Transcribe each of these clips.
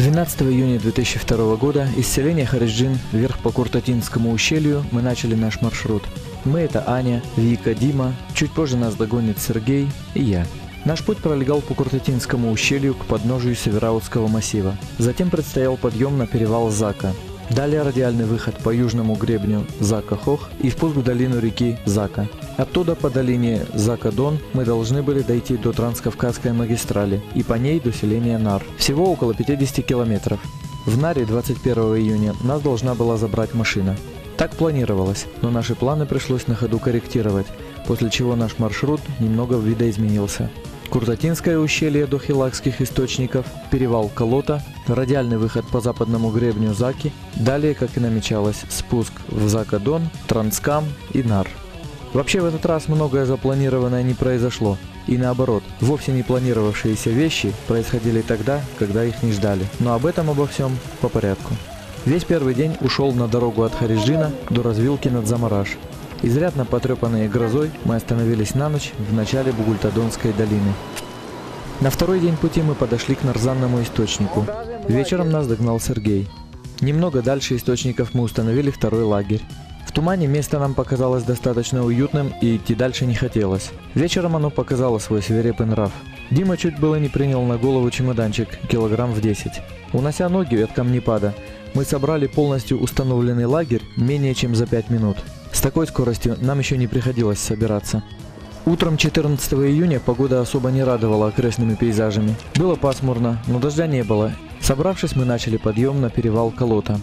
12 июня 2002 года из селения Харизджин вверх по Куртатинскому ущелью мы начали наш маршрут. Мы — это Аня, Вика, Дима, чуть позже нас догонит Сергей и я. Наш путь пролегал по Куртатинскому ущелью к подножию Севераутского массива. Затем предстоял подъем на перевал Зака. Далее радиальный выход по южному гребню Зака-Хох и спуск в долину реки Зака. Оттуда по долине Зака-Дон мы должны были дойти до Транскавказской магистрали и по ней до селения Нар. Всего около 50 километров. В Наре 21 июня нас должна была забрать машина. Так планировалось, но наши планы пришлось на ходу корректировать, после чего наш маршрут немного видоизменился. Куртатинское ущелье до Хилакских источников, перевал Колота, радиальный выход по западному гребню Заки, далее, как и намечалось, спуск в Зака-Дон, Транскам и Нар. Вообще в этот раз многое запланированное не произошло, и наоборот, вовсе не планировавшиеся вещи происходили тогда, когда их не ждали, но обо всем по порядку. Весь первый день ушел на дорогу от Харизджина до развилки над Замараш. Изрядно потрепанные грозой, мы остановились на ночь в начале Бугультадонской долины. На второй день пути мы подошли к Нарзанному источнику. Вечером нас догнал Сергей. Немного дальше источников мы установили второй лагерь. В тумане место нам показалось достаточно уютным и идти дальше не хотелось. Вечером оно показало свой свирепый нрав. Дима чуть было не принял на голову чемоданчик килограмм в 10. Унося ноги от камнепада, мы собрали полностью установленный лагерь менее чем за 5 минут. С такой скоростью нам еще не приходилось собираться. Утром 14 июня погода особо не радовала окрестными пейзажами. Было пасмурно, но дождя не было. Собравшись, мы начали подъем на перевал Колота.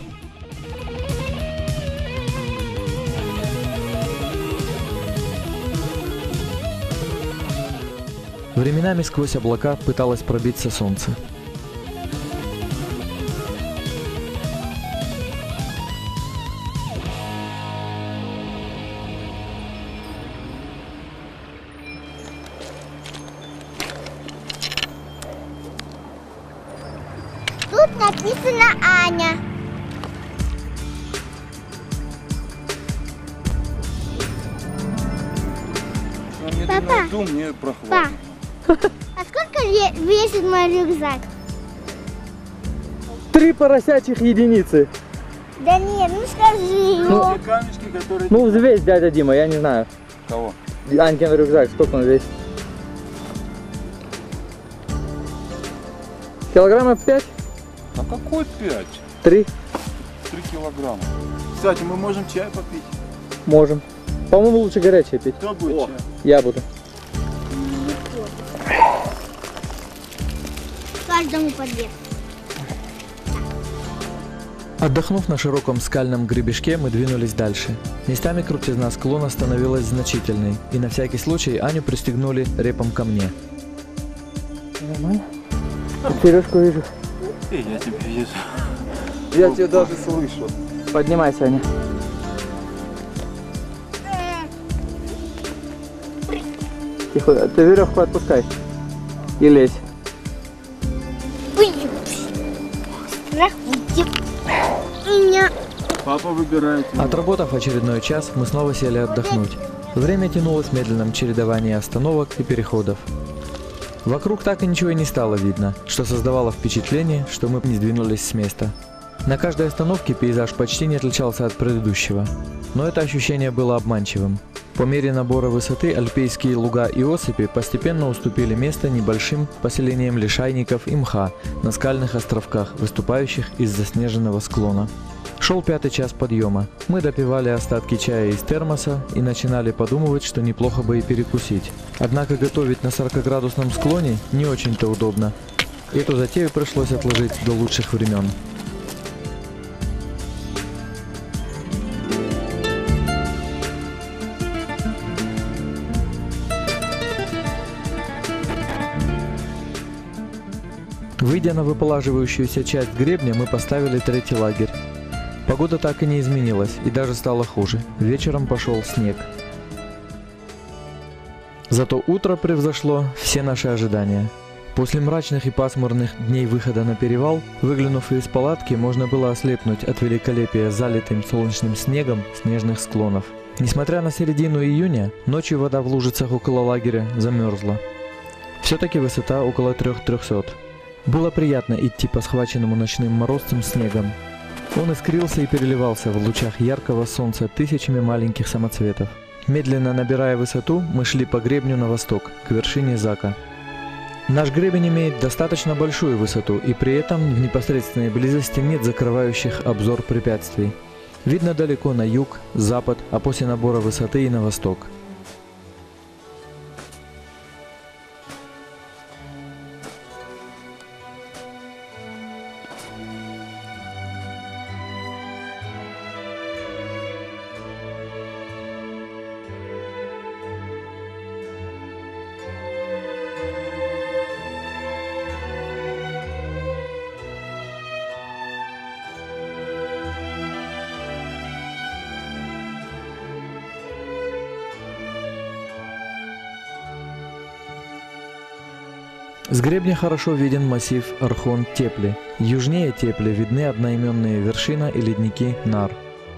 Временами сквозь облака пыталось пробиться солнце. Тут написано Аня. Папа, иду, мне прохладно. А сколько весит мой рюкзак? 3 поросячьих единицы. Да нет, ну скажи. Те камешки, которые... Ну взвесь, дядя Дима, я не знаю. Кого? Анькин рюкзак, сколько он весит? Килограммов 5? А какой 5? 3? 3 килограмма. Кстати, мы можем чай попить. Можем. По-моему, лучше горячее пить. Кто будет чай? Я буду. Каждому по 2. Отдохнув на широком скальном гребешке, мы двинулись дальше. Местами крутизна склона становилась значительной, и на всякий случай Аню пристегнули репом ко мне. Нормально? Сережку вижу. Я тебя вижу. Я тебя даже слышу. Поднимайся, Аня. Тихо, ты веревку отпускай. И лезь. Папа выбирает. Отработав очередной час, мы снова сели отдохнуть. Время тянулось в медленном чередовании остановок и переходов. Вокруг так и ничего и не стало видно, что создавало впечатление, что мы не сдвинулись с места. На каждой остановке пейзаж почти не отличался от предыдущего, но это ощущение было обманчивым. По мере набора высоты альпийские луга и осыпи постепенно уступили место небольшим поселениям лишайников и мха на скальных островках, выступающих из заснеженного склона. Шел 5-й час подъема. Мы допивали остатки чая из термоса и начинали подумывать, что неплохо бы и перекусить. Однако готовить на 40-градусном склоне не очень-то удобно. Эту затею пришлось отложить до лучших времен. Выйдя на выполаживающуюся часть гребня, мы поставили 3-й лагерь. Погода так и не изменилась, и даже стало хуже. Вечером пошел снег. Зато утро превзошло все наши ожидания. После мрачных и пасмурных дней выхода на перевал, выглянув из палатки, можно было ослепнуть от великолепия залитым солнечным снегом снежных склонов. Несмотря на середину июня, ночью вода в лужицах около лагеря замерзла. Все-таки высота около 3300. Было приятно идти по схваченному ночным морозцем снегом. Он искрился и переливался в лучах яркого солнца тысячами маленьких самоцветов. Медленно набирая высоту, мы шли по гребню на восток, к вершине Зака. Наш гребень имеет достаточно большую высоту, и при этом в непосредственной близости нет закрывающих обзор препятствий. Видно далеко на юг, запад, а после набора высоты и на восток. С гребня хорошо виден массив Архон-Тепли. Южнее Тепли видны одноименные вершина и ледники Нар.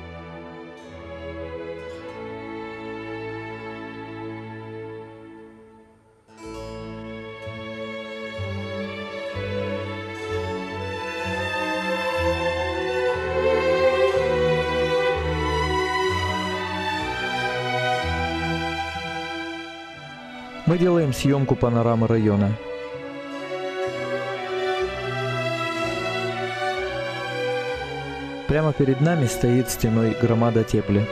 Мы делаем съемку панорамы района. Прямо перед нами стоит стеной громада Тепли.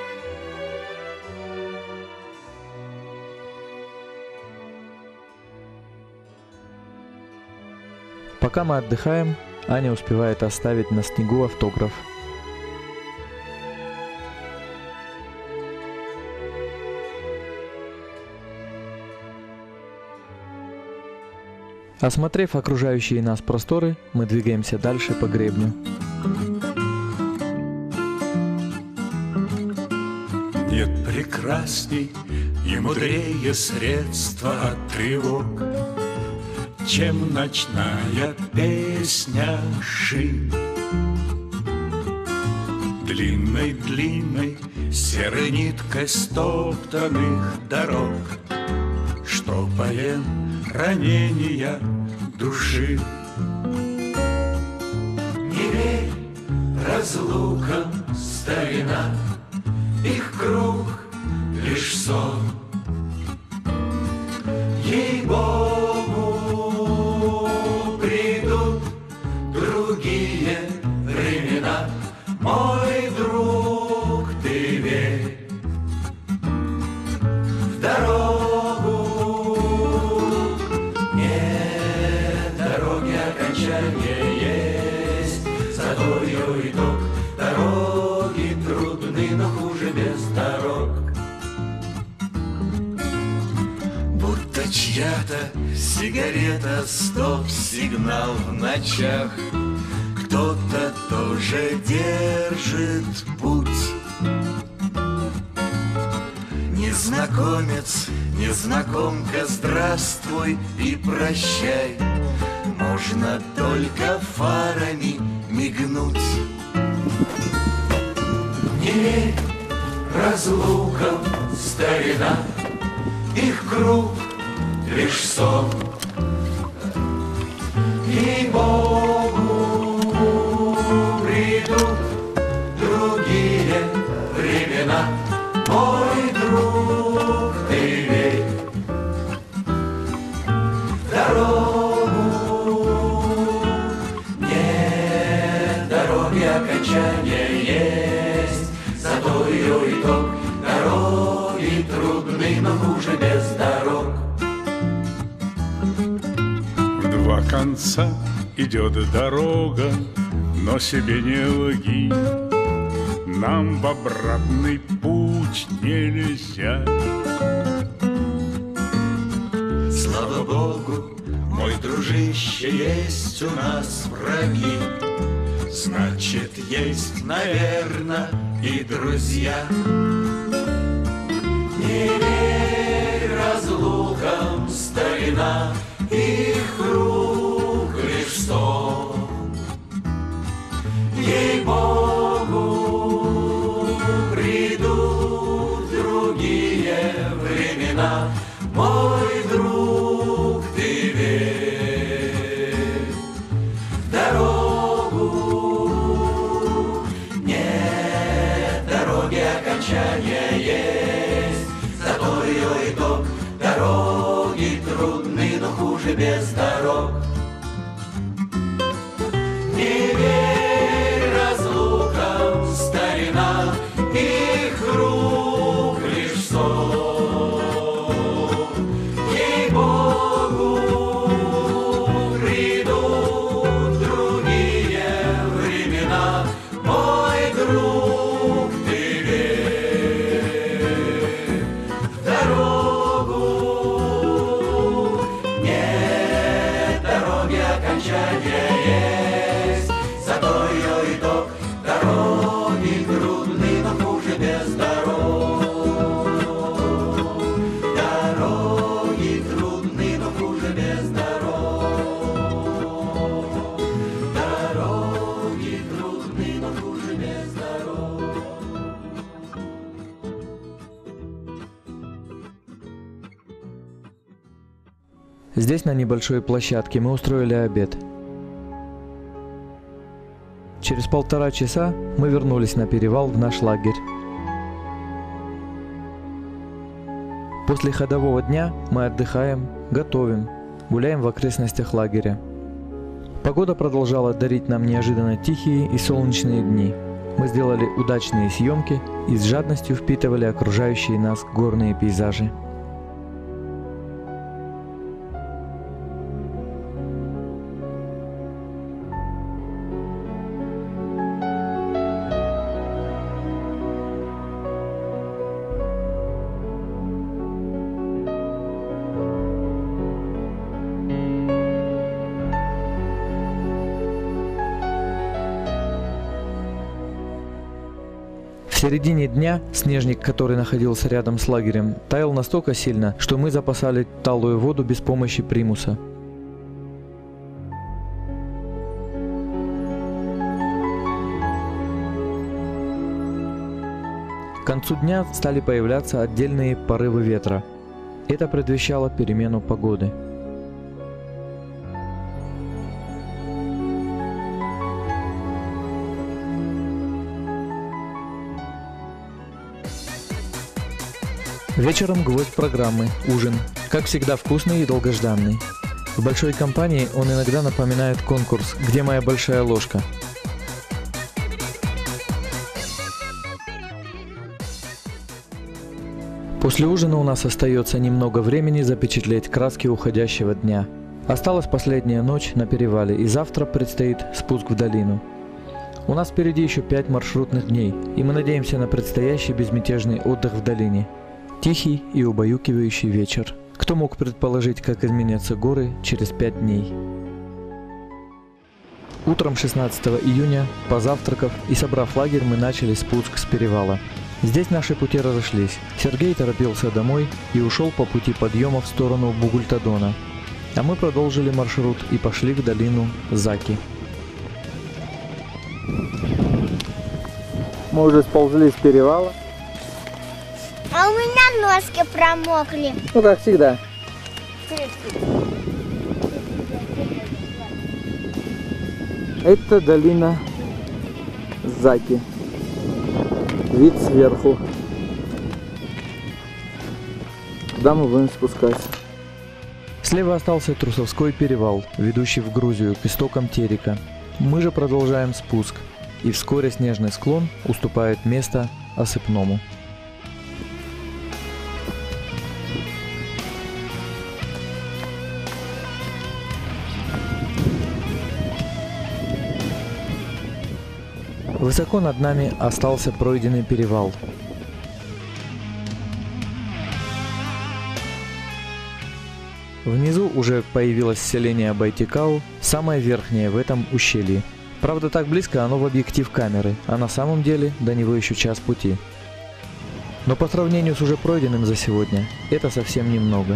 Пока мы отдыхаем, Аня успевает оставить на снегу автограф. Осмотрев окружающие нас просторы, мы двигаемся дальше по гребню. Нет прекрасней и мудрее средства от тревог, чем ночная песня ши. Длинной-длинной серой ниткой стоптанных дорог штопаем ранения души. Не верь разлукам, старина, их круг лишь сон. Ей-богу, придут другие времена, мой друг, ты верь в дорогу. Нет дороги окончания есть, зато ее итог. Дороги трудны, но хуже без дорог. Будто чья-то сигарета, стоп-сигнал в ночах. Кто-то тоже держит путь. Незнакомец, незнакомка, здравствуй и прощай. Можно только фарами мигнуть. Не верь разлукам, старина, их круг лишь сон. Ей-богу, придут другие времена, мой друг, ты верь в дорогу. Нет дороги окончания есть, зато ее итог. Дороги трудны, но хуже без дорог. В два конца идет дорога, но себе не лги. Нам в обратный путь нельзя. Слава Богу, мой дружище, есть у нас враги. Значит, есть, наверно, и друзья. Не верь разлукам, старина, их круг лишь сон. Ей-богу, придут другие времена, мой друг, ты верь окончания есть, зато ее итог. Дороги трудны, но хуже без дорог. Не верь разлукам, старина, их рук лишь сон. Ей-богу, придут другие времена, мой друг, ты верь в дорогу. Нет дороги окончания есть, зато ее итог. Дороги трудны, но хуже без дорог. Дороги трудны, но хуже без дорог. Дороги трудны, но хуже без дорог. Здесь, на небольшой площадке, мы устроили обед. Через 1,5 часа мы вернулись на перевал в наш лагерь. После ходового дня мы отдыхаем, готовим, гуляем в окрестностях лагеря. Погода продолжала дарить нам неожиданно тихие и солнечные дни. Мы сделали удачные съемки и с жадностью впитывали окружающие нас горные пейзажи. В середине дня снежник, который находился рядом с лагерем, таял настолько сильно, что мы запасали талую воду без помощи примуса. К концу дня стали появляться отдельные порывы ветра. Это предвещало перемену погоды. Вечером гвоздь программы – ужин. Как всегда, вкусный и долгожданный. В большой компании он иногда напоминает конкурс «Где моя большая ложка?». После ужина у нас остается немного времени запечатлеть краски уходящего дня. Осталась последняя ночь на перевале, и завтра предстоит спуск в долину. У нас впереди еще 5 маршрутных дней, и мы надеемся на предстоящий безмятежный отдых в долине. Тихий и убаюкивающий вечер. Кто мог предположить, как изменятся горы через 5 дней? Утром 16 июня, позавтракав и собрав лагерь, мы начали спуск с перевала. Здесь наши пути разошлись. Сергей торопился домой и ушел по пути подъема в сторону Бугультадона. А мы продолжили маршрут и пошли в долину Заки. Мы уже сползли с перевала. А у меня ножки промокли. Ну, как всегда. Это долина Заки. Вид сверху. Туда мы будем спускаться. Слева остался Трусовской перевал, ведущий в Грузию к истокам Терека. Мы же продолжаем спуск, и вскоре снежный склон уступает место осыпному. Высоко над нами остался пройденный перевал. Внизу уже появилось селение Байтикау, самое верхнее в этом ущелье. Правда, так близко оно в объектив камеры, а на самом деле до него еще час пути. Но по сравнению с уже пройденным за сегодня, это совсем немного.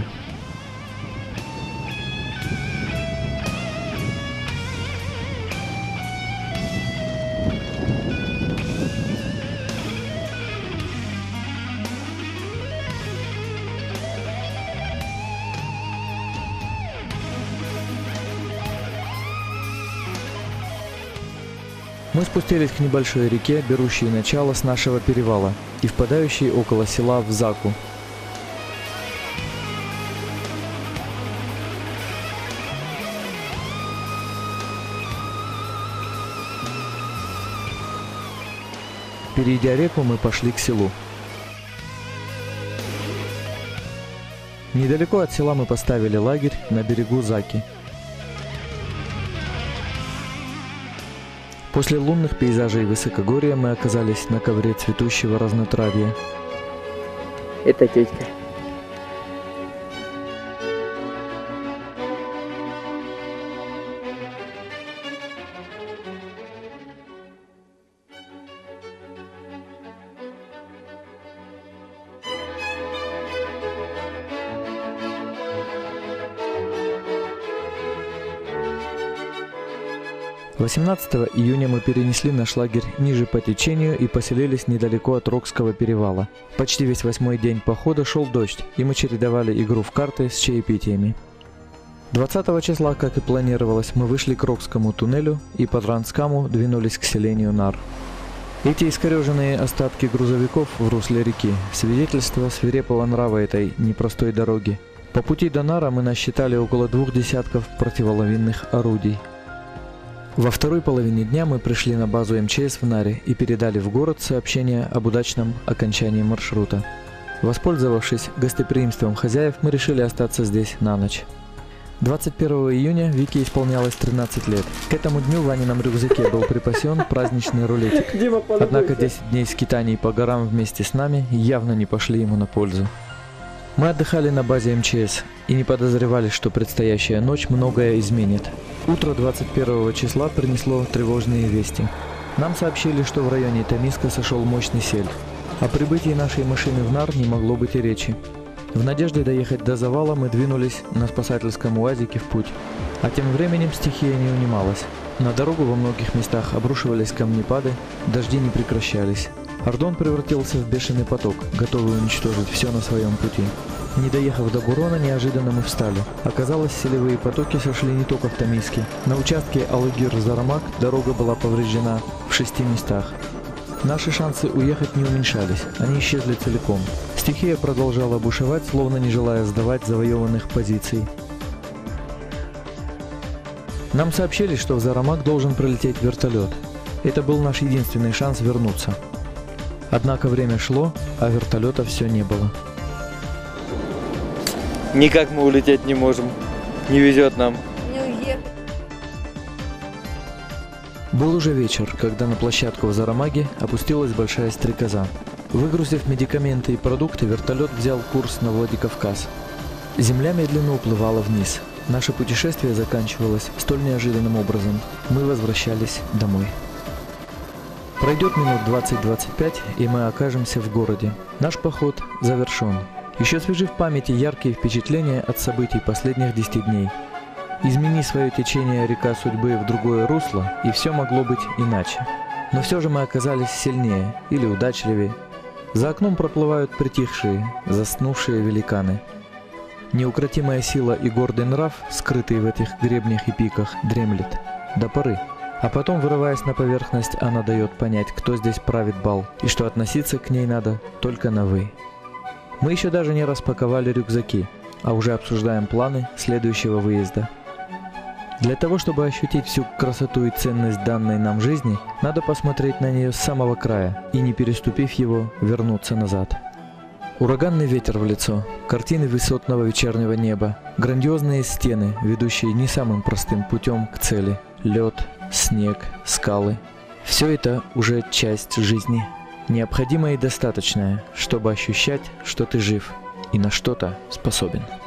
Мы спустились к небольшой реке, берущей начало с нашего перевала и впадающей около села в Заку. Перейдя реку, мы пошли к селу. Недалеко от села мы поставили лагерь на берегу Заки. После лунных пейзажей высокогорья мы оказались на ковре цветущего разнотравья. Это тетька. — 18 июня мы перенесли наш лагерь ниже по течению и поселились недалеко от Рокского перевала. Почти весь 8-й день похода шел дождь, и мы чередовали игру в карты с чаепитиями. 20 числа, как и планировалось, мы вышли к Рокскому туннелю и по Транскаму двинулись к селению Нар. Эти искореженные остатки грузовиков в русле реки – свидетельство свирепого нрава этой непростой дороги. По пути до Нара мы насчитали около 2 десятков противоловинных орудий. Во второй половине дня мы пришли на базу МЧС в Наре и передали в город сообщение об удачном окончании маршрута. Воспользовавшись гостеприимством хозяев, мы решили остаться здесь на ночь. 21 июня Вике исполнялось 13 лет. К этому дню в Ванином рюкзаке был припасен праздничный рулетик. Однако 10 дней скитаний по горам вместе с нами явно не пошли ему на пользу. Мы отдыхали на базе МЧС и не подозревали, что предстоящая ночь многое изменит. Утро 21 числа принесло тревожные вести. Нам сообщили, что в районе Томиска сошел мощный сель. О прибытии нашей машины в Нар не могло быть и речи. В надежде доехать до завала мы двинулись на спасательском УАЗике в путь. А тем временем стихия не унималась. На дорогу во многих местах обрушивались камнепады, дожди не прекращались. Ордон превратился в бешеный поток, готовый уничтожить все на своем пути. Не доехав до Бурона, неожиданно мы встали. Оказалось, селевые потоки сошли не только в Томиске. На участке Алыгир-Зарамак дорога была повреждена в 6 местах. Наши шансы уехать не уменьшались, они исчезли целиком. Стихия продолжала бушевать, словно не желая сдавать завоеванных позиций. Нам сообщили, что в Зарамак должен прилететь вертолет. Это был наш единственный шанс вернуться. Однако время шло, а вертолета все не было. Никак мы улететь не можем. Не везет нам. Не уехать. Был уже вечер, когда на площадку в Зарамаге опустилась большая стрекоза. Выгрузив медикаменты и продукты, вертолет взял курс на Владикавказ. Земля медленно уплывала вниз. Наше путешествие заканчивалось столь неожиданным образом. Мы возвращались домой. Пройдет минут 20-25, и мы окажемся в городе. Наш поход завершен. Еще свежи в памяти яркие впечатления от событий последних 10 дней. Измени свое течение река судьбы в другое русло, и все могло быть иначе. Но все же мы оказались сильнее или удачливее. За окном проплывают притихшие, заснувшие великаны. Неукротимая сила и гордый нрав, скрытый в этих гребнях и пиках, дремлет до поры. А потом, вырываясь на поверхность, она дает понять, кто здесь правит бал, и что относиться к ней надо только на «вы». Мы еще даже не распаковали рюкзаки, а уже обсуждаем планы следующего выезда. Для того, чтобы ощутить всю красоту и ценность данной нам жизни, надо посмотреть на нее с самого края и, не переступив его, вернуться назад. Ураганный ветер в лицо, картины высотного вечернего неба, грандиозные стены, ведущие не самым простым путем к цели, лед, снег, скалы. Все это уже часть жизни, необходимое и достаточное, чтобы ощущать, что ты жив и на что-то способен.